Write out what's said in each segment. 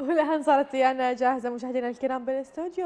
والآن صارت ويانا جاهزة مشاهدينا الكرام بالاستوديو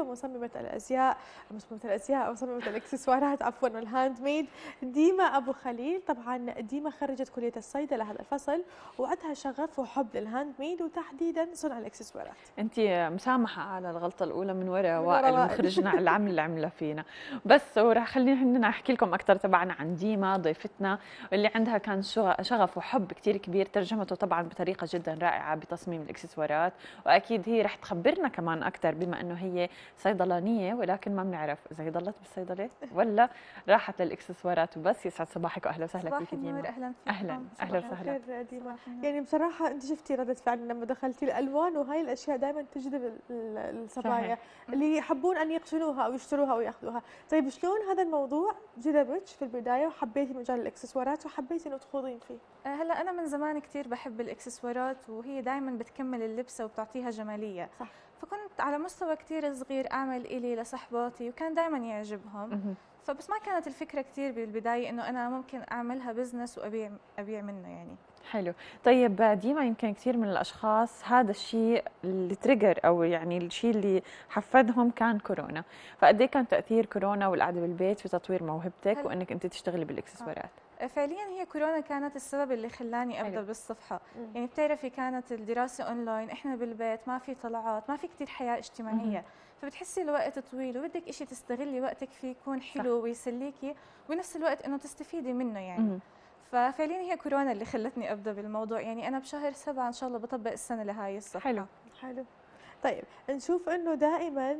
مصممة الأزياء أو مصممة الإكسسوارات عفوا والهاند ميد ديما أبو خليل. طبعا ديما خرجت كلية الصيدلة هذا الفصل وعندها شغف وحب للهاند ميد وتحديدا صنع الإكسسوارات. انت مسامحه على الغلطه الاولى من وراء من وراء وائل وائل. مخرجنا العمل اللي عملها فينا. بس وراح خلينا احكي لكم اكثر طبعا عن ديما ضيفتنا اللي عندها كان شغف وحب كثير كبير، ترجمته طبعا بطريقه جدا رائعه بتصميم الاكسسوارات، واكيد هي رح تخبرنا كمان اكثر بما انه هي صيدلانيه، ولكن ما بنعرف اذا هي ضلت بالصيدله ولا راحت للاكسسوارات وبس. يسعد صباحك واهلا وسهلا فيك ديما. اهلا فيك. اهلا وسهلا ديما. يعني بصراحة أنت شفتي ردة فعل لما دخلتي الألوان، وهاي الأشياء دائما تجذب الصبايا اللي يحبون أن يقتنوها أو يشتروها أو ياخذوها. طيب شلون هذا الموضوع جذبك في البداية وحبيتي مجال الإكسسوارات وحبيتي إنه تخوضين فيه؟ هلا انا من زمان كثير بحب الاكسسوارات، وهي دائما بتكمل اللبسه وبتعطيها جماليه. صح. فكنت على مستوى كثير صغير اعمل الي لصحباتي وكان دائما يعجبهم. فبس ما كانت الفكره كثير بالبدايه انه انا ممكن اعملها بزنس وابيع منه يعني. حلو. طيب ديما يمكن كثير من الاشخاص هذا الشيء اللي تريجر او يعني الشيء اللي حفزهم كان كورونا، فقد ايه كان تاثير كورونا والقعده بالبيت في تطوير موهبتك وانك انت تشتغلي بالاكسسوارات؟ فعليا هي كورونا كانت السبب اللي خلاني ابدا بالصفحه. يعني بتعرفي كانت الدراسه اونلاين، احنا بالبيت ما في طلعات، ما في كثير حياه اجتماعيه. فبتحسي الوقت طويل وبدك شيء تستغلي وقتك فيه يكون حلو ويسليكي وبنفس الوقت انه تستفيدي منه يعني. ففعليا هي كورونا اللي خلتني ابدا بالموضوع. يعني انا بشهر 7 ان شاء الله بطبق السنه لهاي الصفحه. حلو. طيب نشوف انه دائما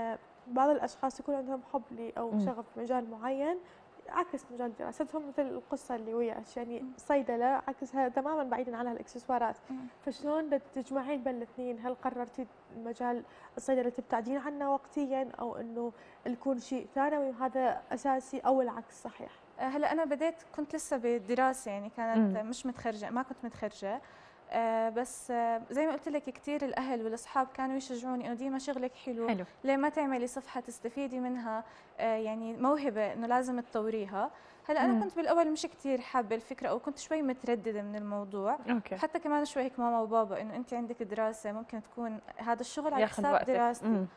بعض الاشخاص يكون عندهم حب او شغف بمجال معين عكس مجال دراستهم، مثل القصه اللي وياك يعني صيدله عكسها تماما بعيدا عنها الاكسسوارات. فشلون تجمعين بين الاثنين؟ هل قررتي مجال الصيدله تبتعدين عنه وقتيا او انه يكون شيء ثانوي وهذا اساسي او العكس صحيح؟ هلا انا بديت كنت لسه بالدراسه يعني كانت مش متخرجه، ما كنت متخرجه. بس زي ما قلت لك كثير الاهل والاصحاب كانوا يشجعوني انه ديما شغلك حلو. ليه ما تعملي صفحه تستفيدي منها؟ يعني موهبه انه لازم تطوريها. هلا انا كنت بالاول مش كثير حابه الفكره او كنت شوي متردده من الموضوع. حتى كمان شوي هيك ماما وبابا انه انت عندك دراسه ممكن تكون هذا الشغل على حساب دراستي.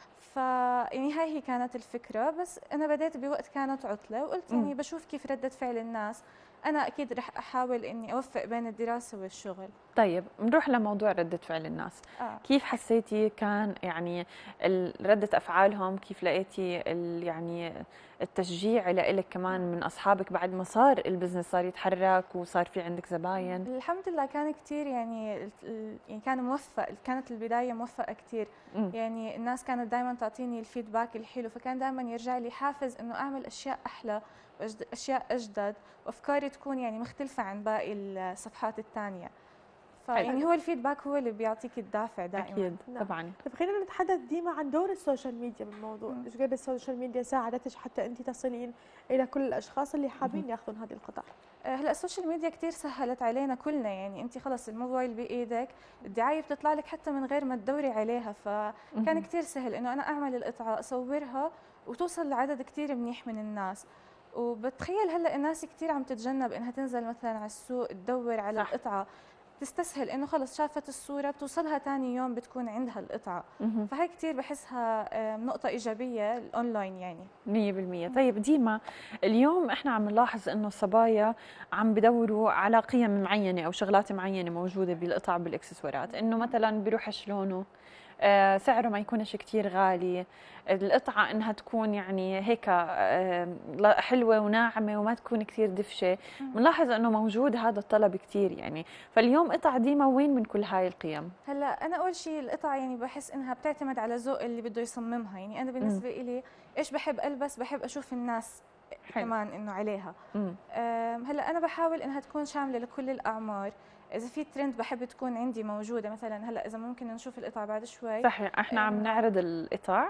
يعني هاي هي كانت الفكرة. بس أنا بديت بوقت كانت عطلة وقلت يعني بشوف كيف ردة فعل الناس، أنا أكيد رح أحاول إني أوفق بين الدراسة والشغل. طيب نروح لموضوع ردة فعل الناس. كيف حسيتي كان يعني ردة أفعالهم؟ كيف لقيتي يعني التشجيع لإلك كمان من أصحابك بعد ما صار البزنس صار يتحرك وصار في عندك زباين؟ الحمد لله كان كثير يعني كان موفق، كانت البداية موفقة كثير. يعني الناس كانت دائما تعطيني الفيدباك الحلو، فكان دائما يرجع لي حافز إنه أعمل أشياء أحلى وأشياء أجدد وأفكاري تكون يعني مختلفة عن باقي الصفحات الثانية. فيعني هو الفيدباك هو اللي بيعطيك الدافع دائما. اكيد طبعا. طيب خلينا نتحدث ديما عن دور السوشيال ميديا بالموضوع، ايش قد السوشيال ميديا ساعدتك حتى انت تصلين الى كل الاشخاص اللي حابين ياخذون هذه القطع؟ هلا السوشيال ميديا كثير سهلت علينا كلنا. يعني انت خلص الموبايل بايدك، الدعايه بتطلع لك حتى من غير ما تدوري عليها. فكان كثير سهل انه انا اعمل القطعه اصورها وتوصل لعدد كثير منيح من الناس. وبتخيل هلا الناس كثير عم تتجنب انها تنزل مثلا على السوق تدور على القطعه، تستسهل انه خلص شافت الصوره بتوصلها ثاني يوم بتكون عندها القطعه. فهي كثير بحسها نقطه ايجابيه الاونلاين يعني 100%. طيب ديما اليوم احنا عم نلاحظ انه الصبايا عم بدوروا على قيم معينه او شغلات معينه موجوده بالقطع بالاكسسوارات، انه مثلا بيروحش لونه، سعره ما يكونش كتير غالي، القطعة انها تكون يعني هيك حلوة وناعمة وما تكون كتير دفشة. بنلاحظ انه موجود هذا الطلب كتير يعني. فاليوم قطع ديما وين من كل هاي القيم؟ هلا انا اول شيء القطعة يعني بحس انها بتعتمد على ذوق اللي بده يصممها. يعني انا بالنسبة لي ايش بحب البس، بحب اشوف الناس كمان انه عليها. هلا انا بحاول انها تكون شاملة لكل الاعمار. اذا في ترند بحب تكون عندي موجوده. مثلا هلا اذا ممكن نشوف القطع بعد شوي. صحيح احنا عم نعرض القطع.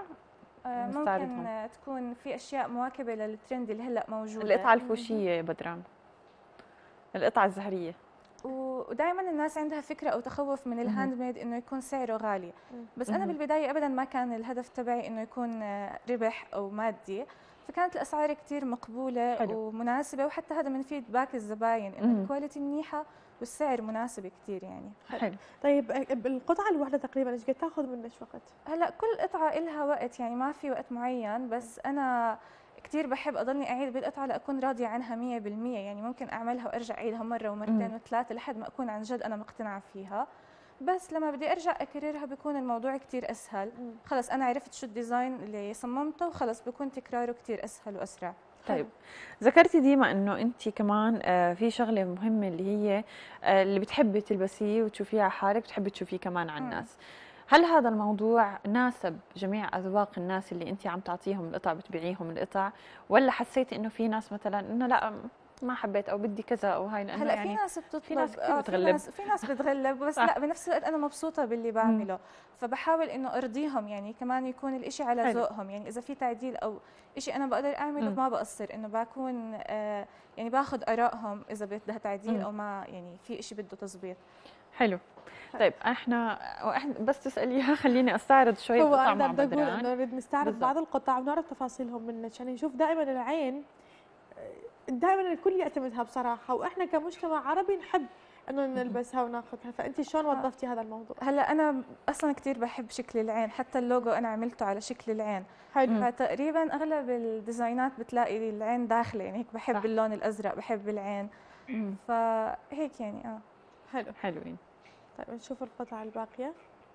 ممكن تكون في اشياء مواكبه للترند اللي هلا موجوده. القطعه الفوشيه يا بدران، القطعه الزهريه. ودائما الناس عندها فكره او تخوف من الهاند ميد انه يكون سعره غالي. بس انا بالبدايه ابدا ما كان الهدف تبعي انه يكون ربح او مادي. فكانت الاسعار كثير مقبوله ومناسبه، وحتى هذا من فيدباك الزباين انه الكواليتي منيحه والسعر مناسب كثير يعني. حلو. طيب القطعه الواحده تقريبا ايش قد تاخذ منك وقت؟ هلا كل قطعه إلها وقت، يعني ما في وقت معين، بس انا كثير بحب اضلني اعيد بالقطعه لاكون راضيه عنها 100%، يعني ممكن اعملها وارجع اعيدها مره ومرتين وثلاثه لحد ما اكون عن جد انا مقتنعه فيها. بس لما بدي ارجع اكررها بيكون الموضوع كثير اسهل، خلص انا عرفت شو الديزاين اللي صممته وخلص بيكون تكراره كثير اسهل واسرع. طيب ذكرتي ديما انه انت كمان في شغله مهمه اللي هي اللي بتحبي تلبسيه وتشوفيه على حالك بتحبي تشوفيه كمان على الناس. هل هذا الموضوع ناسب جميع اذواق الناس اللي انت عم تعطيهم القطع بتبيعيهم القطع، ولا حسيتي انه في ناس مثلا انه لا ما حبيت او بدي كذا او هاي لانه هلا يعني في ناس بتطلب، في ناس كثير بتغلب، في ناس بتغلب بس لا بنفس الوقت انا مبسوطه باللي بعمله، فبحاول انه ارضيهم، يعني كمان يكون الإشي على ذوقهم، يعني اذا في تعديل او إشي انا بقدر اعمله ما بقصر، انه بكون يعني باخذ ارائهم اذا بدها تعديل او ما، يعني في إشي بده تظبيط. حلو. طيب احنا بس تساليها خليني استعرض شويه قطع مع بدران. بدي اقول انه نريد نستعرض بعض القطع ونعرف تفاصيلهم منك، يعني نشوف دائما العين دائما الكل يعتمدها بصراحه، واحنا كمجتمع عربي نحب انه نلبسها وناخذها، فانت شلون وظفتي هذا الموضوع؟ هلا انا اصلا كثير بحب شكل العين، حتى اللوجو انا عملته على شكل العين. حلو. فتقريبا اغلب الديزاينات بتلاقي العين داخله، يعني هيك بحب صح. اللون الازرق بحب العين، فهيك يعني حلو. حلوين. طيب نشوف القطعه الباقيه.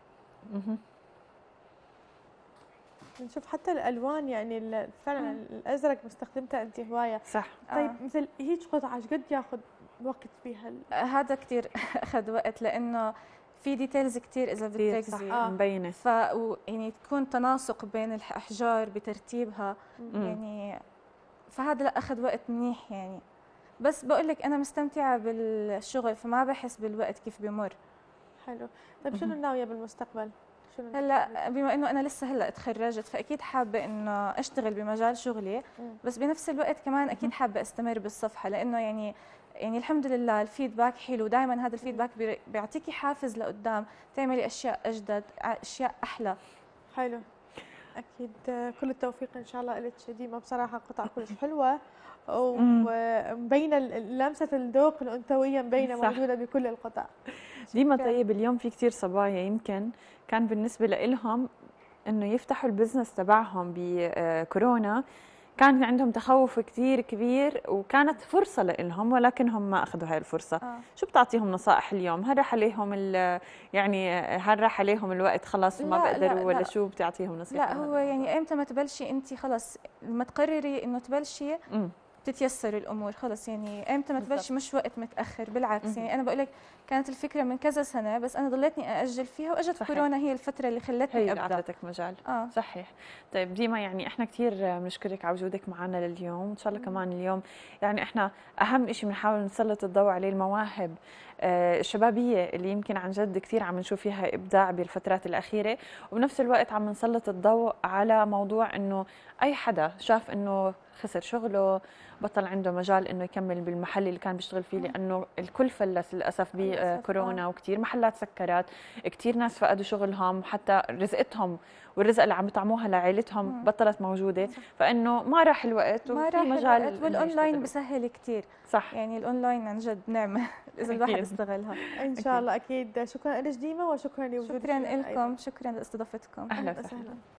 نشوف حتى الالوان، يعني فعلا الازرق مستخدمته انت هوايه. صح. طيب مثل هيك قطعه ايش قد ياخذ وقت بها؟ هذا كثير اخذ وقت، لانه في ديتيلز كثير اذا بتركزي مبينه، يعني تكون تناسق بين الاحجار بترتيبها، يعني فهذا لا اخذ وقت منيح يعني. بس بقول لك انا مستمتعه بالشغل فما بحس بالوقت كيف بمر. حلو. طيب شنو ناويه بالمستقبل؟ هلا بما انه انا لسه هلا تخرجت فاكيد حابه انه اشتغل بمجال شغلي، بس بنفس الوقت كمان اكيد حابه استمر بالصفحه، لانه يعني الحمد لله الفيدباك حلو، دائما هذا الفيدباك بيعطيكي حافز لقدام تعملي اشياء اجدد، اشياء احلى. حلو. اكيد كل التوفيق ان شاء الله لك ديما، بصراحه قطع كلش حلوه ومبينه لمسه الذوق الانثويه مبينه موجوده بكل القطع ديما. طيب اليوم في كثير صبايا يمكن كان بالنسبه لهم انه يفتحوا البزنس تبعهم بكورونا، كان عندهم تخوف كثير كبير وكانت فرصه لهم، ولكنهم ما اخذوا هاي الفرصه. شو بتعطيهم نصائح اليوم؟ هل راح عليهم يعني هل راح عليهم الوقت خلاص ما بقدروا، ولا شو بتعطيهم نصيحه؟ لا هو يعني ايمتى ما تبلشي انت خلص لما تقرري انه تبلشي بتتيسر الامور خلص، يعني ايمتى ما تبلشي مش وقت متاخر، بالعكس يعني انا بقول لك كانت الفكره من كذا سنه بس انا ضليتني ااجل فيها، واجت كورونا هي الفتره اللي خلتني ابدا، اعطتك مجال. صحيح. طيب ديما يعني احنا كثير بنشكرك على وجودك معنا لليوم، وان شاء الله كمان اليوم يعني احنا اهم شيء بنحاول نسلط الضوء عليه المواهب الشبابيه اللي يمكن عن جد كثير عم نشوف فيها ابداع بالفترات الاخيره، وبنفس الوقت عم نسلط الضوء على موضوع انه اي حدا شاف انه خسر شغله، بطل عنده مجال انه يكمل بالمحل اللي كان بيشتغل فيه، لانه الكل فلس للاسف بكورونا، وكثير محلات سكرت، كثير ناس فقدوا شغلهم، حتى رزقتهم والرزق اللي عم يطعموها لعائلتهم بطلت موجوده، فانه ما راح الوقت وفي مجال، والاونلاين بسهل كثير. صح، يعني الاونلاين عن جد نعمه اذا الواحد استغلها. ان شاء الله. اكيد. شكرا لك ديما، وشكرا لوجودك. شكرا لكم، شكرا لاستضافتكم. اهلا وسهلا.